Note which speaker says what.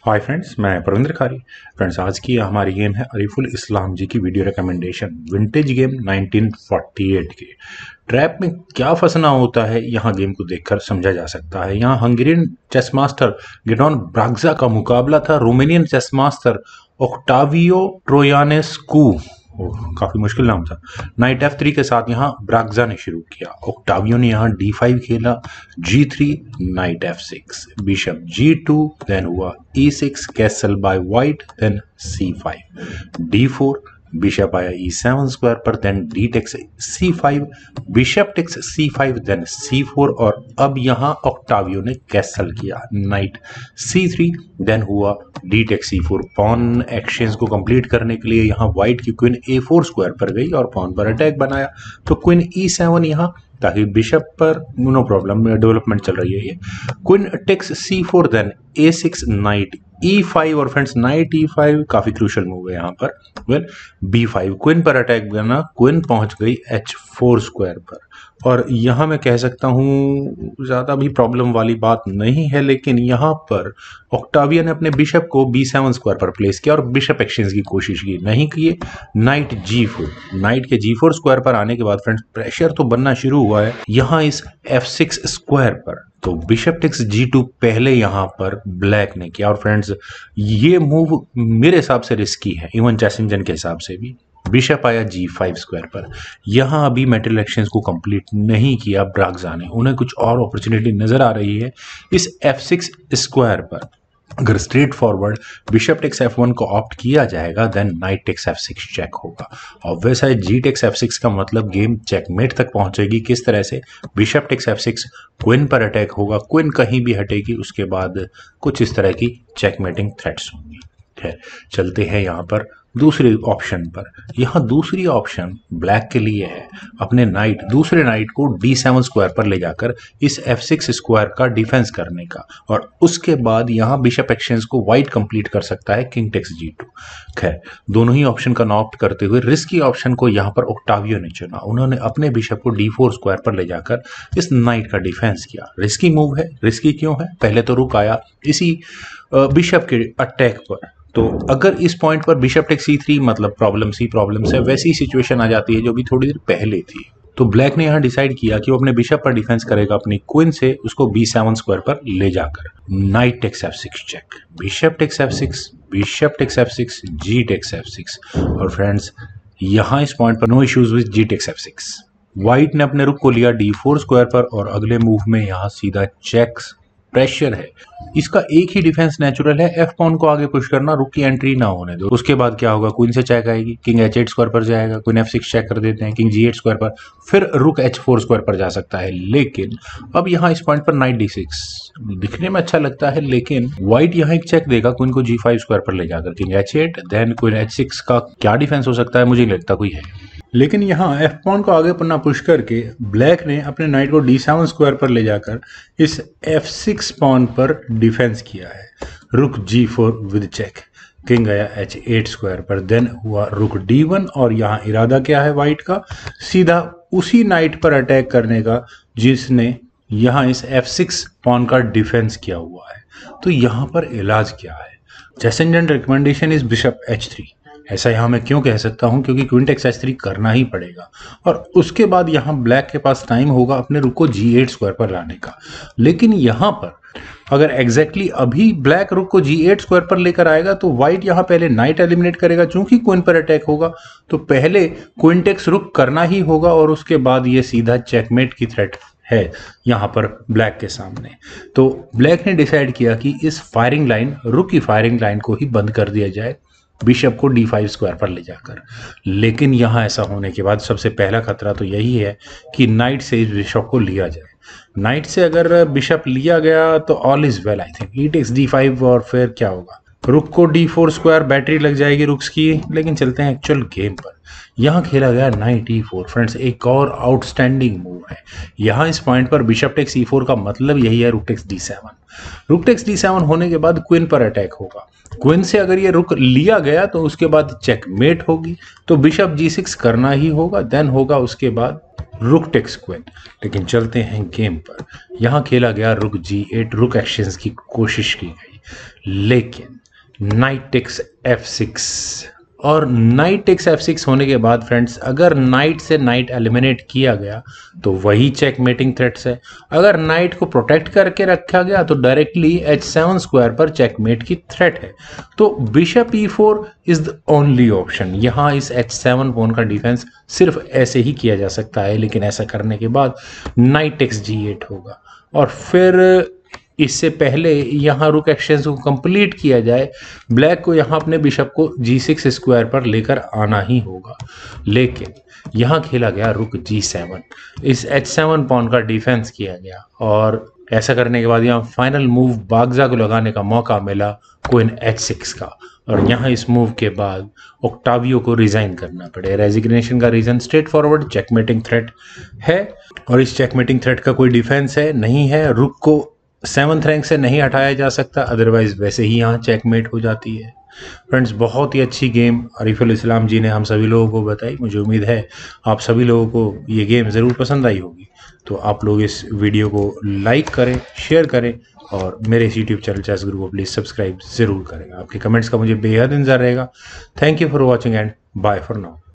Speaker 1: Hi friends, मैं प्रविंद्र खारी। Friends, आज की हमारी गेम है अरीफुल इस्लाम जी की वीडियो रिकमेंडेशन विंटेज गेम 1948 की। ट्रैप में क्या फंसना होता है यहाँ गेम को देखकर समझा जा सकता है। यहाँ Hungarian chess master Gideon Barcza का मुकाबला था Romanian chess master Octavio Troianescu. काफी मुश्किल नाम था। नाइट F3 के साथ यहाँ ब्राग्जा ने शुरू किया। ओक्टावियो ने यहाँ D5 खेला, G3, night F6, bishop G2, then हुआ E6 castle by white, then C5, D4, bishop आया E7 स्क्वायर पर, then D takes C5, bishop takes C5, then C4 और अब यहाँ ओक्टावियो ने कैसल किया नाइट C3, देन हुआ D takes C4। Pawn exchange को कंप्लीट करने के लिए यहाँ व्हाइट की क्वीन A4 स्क्वायर पर गई और पॉन पर अटैक बनाया, तो क्वीन E7 यहाँ, ताकि बिशप पर नो प्रॉब्लम डेवलपमेंट चल रही है ये। Queen takes C4, then A6, night E5 और फ्रेंड्स नाइट E5 काफी क्रूशियल मूव है यहाँ पर। वेल B5 क्वीन पर अटैक करना, क्वीन पहुंच गई H4 स्क्वायर पर और यहाँ मैं कह सकता हूँ ज्यादा भी प्रॉब्लम वाली बात नहीं है, लेकिन यहाँ पर ओक्टावियो ने अपने बिशप को B7 स्क्वायर पर प्लेस किया और बिशप एक्सचेंज की कोशिश की, नहीं किए। नाइट G4, नाइट के G4 स्क्वायर पर आने के बाद फ्रेंड्स प्रेशर तो बनना शुरू हुआ है यहाँ इस F6 स्क्वायर पर, तो बिशप टेक्स G2 पहले यहाँ पर ब्लैक ने किया और फ्रेंड्स ये मूव मेरे हिसाब से रिस्की है, इवन चेस इंजन के हिसाब से भी। बिशप आया G5 स्क्वायर पर, यहाँ अभी मेटल एक्सचेंज को कंप्लीट नहीं किया ब्राग्जा ने, उन्हें कुछ और अपॉर्चुनिटी नजर आ रही है इस F6 स्क्वायर पर। अगर straight forward bishop takes F1 को ऑप्ट किया जाएगा, then knight takes F6 check होगा। ऑब्वियस है G टेक्स F6 का मतलब गेम चेकमेट तक पहुंचेगी। किस तरह से? बिशप टेक्स F6, क्वीन पर अटैक होगा, क्वीन कहीं भी हटेगी, उसके बाद कुछ इस तरह की चेकमेटिंग थ्रेट्स होंगी। चलते हैं यहाँ पर दूसरे ऑप्शन पर। यहाँ दूसरी ऑप्शन ब्लैक के लिए है अपने दूसरे नाइट को D7 स्क्वायर पर ले जाकर इस F6 स्क्वायर का डिफेंस करने का, और उसके बाद यहाँ बिशप एक्सचेंज को व्हाइट कंप्लीट कर सकता है किंग टेक्स G2। खैर, दोनों ही ऑप्शन का ऑप्ट करते हुए रिस्की ऑप्शन को यहाँ पर ओक्टावियो ने चुना। उन्होंने अपने बिशप को D4 स्क्वायर पर ले जाकर इस नाइट का डिफेंस किया। रिस्की मूव है। रिस्की क्यों है? पहले तो रुक आया इसी बिशप के अटैक पर, तो अगर इस पॉइंट पर बिशप टेक्स C3 मतलब प्रॉब्लम से वैसी सिचुएशन आ जाती है जो भी थोड़ी देर पहले थी। तो ब्लैक ने यहाँ डिसाइड किया कि वो अपने बिशप पर डिफेंस करेगा अपनी क्वीन से, उसको B7 स्क्वायर पर ले जाकर। Knight takes F6 check, bishop takes F6, bishop takes F6, G takes F6 और फ्रेंड्स यहाँ इस पॉइंट पर no issues with G takes F6। White ने अपने रुक को लिया D4 स्क्वायर पर और अगले मूव में यहाँ सीधा चेक्स प्रेशर है। इसका एक ही डिफेंस नेचुरल है, F पॉन को आगे पुश करना, रुक की एंट्री ना होने दो। उसके बाद क्या होगा? क्वीन से चेक आएगी, किंग H8 स्क्वायर पर जाएगा, क्वीन F6 चेक कर देते हैं, किंग G8 स्क्वायर पर, फिर रुक H4 स्क्वायर पर जा सकता है। लेकिन अब यहाँ इस पॉइंट पर नाइट D6 दिखने में अच्छा लगता है, लेकिन व्हाइट यहाँ एक चेक देगा क्वीन को G5 स्क्वायर पर ले जाकर, king H8, then queen H6 का क्या डिफेंस हो सकता है? मुझे नहीं लगता कोई है। लेकिन यहाँ F पॉन को आगे पन्ना पुश करके ब्लैक ने अपने नाइट को D7 स्क्वायर पर ले जाकर इस F6 पॉन पर डिफेंस किया है। रुक G4 विद चेक, किंग आया H8 स्क्वायर पर, देन हुआ रुक D1 और यहाँ इरादा क्या है व्हाइट का? सीधा उसी नाइट पर अटैक करने का जिसने यहाँ इस F6 पॉन का डिफेंस किया हुआ है। तो यहाँ पर इलाज क्या है? Chess engine recommendation is bishop H3। ऐसा यहाँ मैं क्यों कह सकता हूँ? क्योंकि क्वीन टेक्स H3 करना ही पड़ेगा और उसके बाद यहाँ ब्लैक के पास टाइम होगा अपने रुक को G8 स्क्वायर पर लाने का। लेकिन यहाँ पर अगर एग्जैक्टली अभी ब्लैक रुक को G8 स्क्वायर पर लेकर आएगा तो व्हाइट यहाँ पहले नाइट एलिमिनेट करेगा। चूंकि क्वीन पर अटैक होगा तो पहले क्वीन टेक्स रुक करना ही होगा और उसके बाद ये सीधा चेकमेट की थ्रेट है यहाँ पर ब्लैक के सामने। तो ब्लैक ने डिसाइड किया कि इस फायरिंग लाइन, रुक की फायरिंग लाइन को ही बंद कर दिया जाए बिशप को D5 स्क्वायर पर ले जाकर। लेकिन यहाँ ऐसा होने के बाद सबसे पहला खतरा तो यही है कि नाइट से इस बिशप को लिया जाए। नाइट से अगर बिशप लिया गया तो all is well I think. E takes D5 और फिर क्या होगा? रुक को D4 स्क्वायर, बैटरी लग जाएगी रुक्स की। लेकिन चलते हैं एक्चुअल गेम पर। यहाँ खेला गया नाइट E4। फ्रेंड्स, एक और आउटस्टैंडिंग मूव है यहाँ इस पॉइंट पर। बिशप टेक्स E4 का मतलब यही है rook takes D7। Rook takes D7 होने के बाद क्वीन पर अटैक होगा। क्वीन से अगर ये रुक लिया गया तो उसके बाद चेकमेट होगी, तो बिशप G6 करना ही होगा, देन होगा उसके बाद रुक टेक्स क्वीन। लेकिन चलते हैं गेम पर। यहाँ खेला गया रुक G8, रुक एक्सचेंज की कोशिश की गई। लेकिन नाइट टेक्स F6 और नाइट टेक्स F6 होने के बाद फ्रेंड्स अगर नाइट से नाइट एलिमिनेट किया गया तो वही चेकमेटिंग थ्रेट्स है। अगर नाइट को प्रोटेक्ट करके रखा गया तो डायरेक्टली H7 स्क्वायर पर चेकमेट की थ्रेट है। तो bishop E4 is the only option. यहाँ इस H7 पॉन का डिफेंस सिर्फ ऐसे ही किया जा सकता है, लेकिन ऐसा करने के बाद नाइट टेक्स G8 होगा और फिर इससे पहले यहाँ रुक एक्सचेंज को कंप्लीट किया जाए, ब्लैक को यहाँ अपने बिशप को G6 स्क्वायर पर लेकर आना ही होगा। लेकिन यहाँ खेला गया रुक G7, इस H7 पॉन का डिफेंस किया गया और ऐसा करने के बाद यहाँ फाइनल मूव बागजा को लगाने का मौका मिला क्वीन H6 का। और यहाँ इस मूव के बाद ओक्टावियो को रिजाइन करना पड़े। रेजिग्नेशन का reason straight forward checkmating threat है और इस चेकमेटिंग थ्रेट का कोई डिफेंस है नहीं है। रुक को 7th रैंक से नहीं हटाया जा सकता, अदरवाइज वैसे ही यहाँ चेकमेट हो जाती है। फ्रेंड्स बहुत ही अच्छी गेम अरीफुल इस्लाम जी ने हम सभी लोगों को बताई। मुझे उम्मीद है आप सभी लोगों को ये गेम ज़रूर पसंद आई होगी। तो आप लोग इस वीडियो को लाइक करें, शेयर करें और मेरे इस यूट्यूब चैनल चेस गुरु को प्लीज़ सब्सक्राइब ज़रूर करें। आपके कमेंट्स का मुझे बेहद इंतजार रहेगा। Thank you for watching and bye for now.